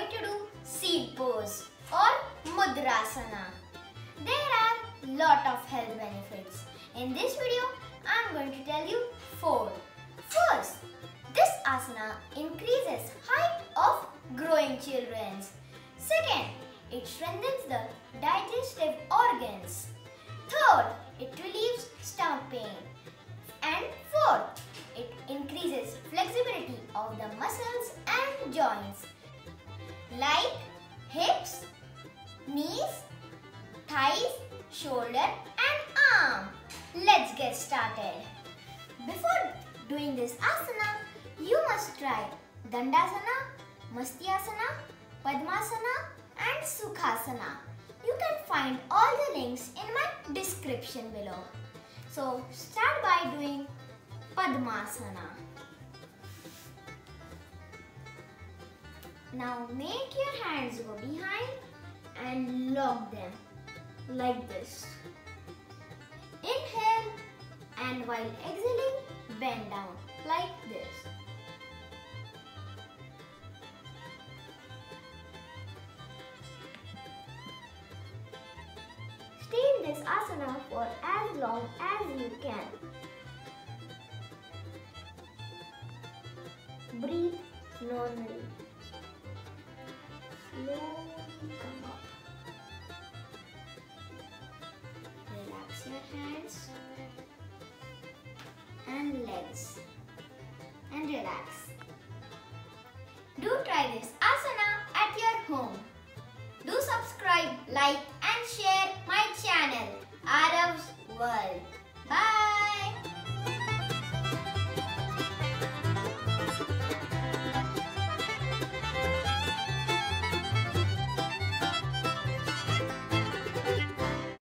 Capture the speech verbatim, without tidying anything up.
going to do seat pose or Mudrasana. There are lot of health benefits. In this video, I am going to tell you four. First, this asana increases height of growing children. Second, it strengthens the digestive organs. Third, it relieves stomach pain. And fourth, it increases flexibility of the muscles and joints like hips, knees, thighs, shoulder and arm. Let's get started. Before doing this asana, you must try Dandasana, Mastyasana, Padmasana and Sukhasana. You can find all the links in my description below. So start by doing Padmasana. Now make your hands go behind and lock them like this. Inhale and while exhaling, bend down like this. Stay in this asana for as long as you can. Breathe normally. Slowly come up. Relax your hands and legs and relax. Do try this asana at your home. Do subscribe, like and share my channel, Arav's World.